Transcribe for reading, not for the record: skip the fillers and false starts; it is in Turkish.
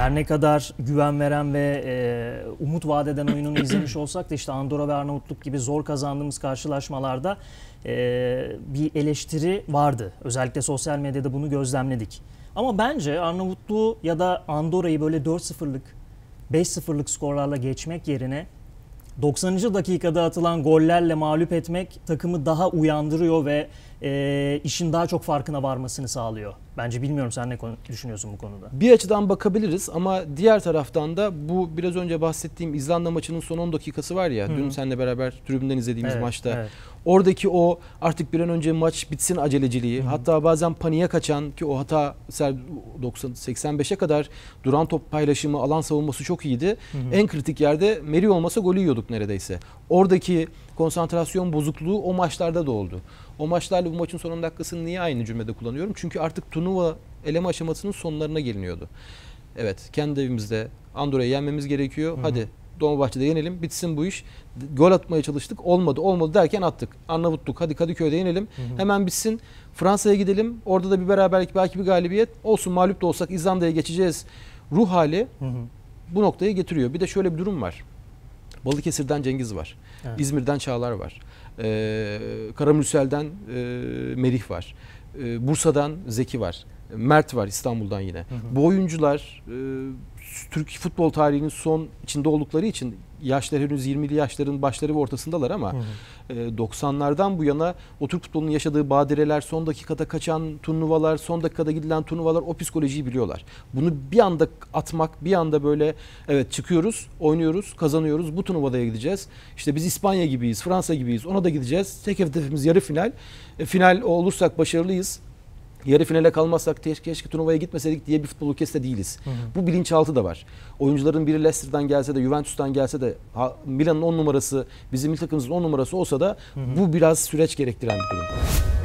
her ne kadar güven veren ve umut vaat eden oyununu izlemiş olsak da işte Andorra ve Arnavutluk gibi zor kazandığımız karşılaşmalarda bir eleştiri vardı. Özellikle sosyal medyada bunu gözlemledik. Ama bence Arnavutluğu ya da Andorra'yı böyle 4-0'lık, 5-0'lık skorlarla geçmek yerine 90. dakikada atılan gollerle mağlup etmek takımı daha uyandırıyor ve işin daha çok farkına varmasını sağlıyor. Bence bilmiyorum, sen ne düşünüyorsun bu konuda? Bir açıdan bakabiliriz ama diğer taraftan da bu biraz önce bahsettiğim İzlanda maçının son 10 dakikası var ya, dün seninle beraber tribünden izlediğimiz maçta. Evet. Oradaki o artık bir an önce maç bitsin aceleciliği, hatta bazen paniğe kaçan, ki o hata 85'e kadar duran top paylaşımı, alan savunması çok iyiydi. En kritik yerde Meri olmasa golü yiyorduk neredeyse. Oradaki konsantrasyon bozukluğu o maçlarda da oldu. O maçlarla bu maçın son 10 dakikasını niye aynı cümlede kullanıyorum? Çünkü artık turnuva eleme aşamasının sonlarına geliniyordu. Evet, kendi evimizde Andorra'yı yenmemiz gerekiyor. Hadi Dolmabahçe'de yenelim, bitsin bu iş. Gol atmaya çalıştık, olmadı derken attık. Arnavutluk, hadi Kadıköy'de yenelim, hemen bitsin. Fransa'ya gidelim, orada da bir beraberlik, belki bir galibiyet olsun, mağlup da olsak İzlanda'ya geçeceğiz ruh hali bu noktaya getiriyor. Bir de şöyle bir durum var. Balıkesir'den Cengiz var. Evet. İzmir'den Çağlar var. Karamürsel'den Merih var. Bursa'dan Zeki var. Mert var İstanbul'dan yine. Bu oyuncular Türk futbol tarihinin son içinde oldukları için yaşlar henüz 20'li yaşların başları ve ortasındalar ama 90'lardan bu yana o Türk futbolunun yaşadığı badireler, son dakikada kaçan turnuvalar, son dakikada gidilen turnuvalar, o psikolojiyi biliyorlar. Bunu bir anda atmak, bir anda böyle evet çıkıyoruz, oynuyoruz, kazanıyoruz, bu turnuvaya gideceğiz. İşte biz İspanya gibiyiz, Fransa gibiyiz, ona da gideceğiz. Tek hedefimiz yarı final. Final olursak başarılıyız. Yarı finale kalmazsak keşke turnuvaya gitmeseydik diye bir futbol ülkesi de değiliz. Bu bilinçaltı da var. Oyuncuların biri Leicester'dan gelse de, Juventus'tan gelse de, Milan'ın 10 numarası, bizim milli takımımızın 10 numarası olsa da bu biraz süreç gerektiren bir durum.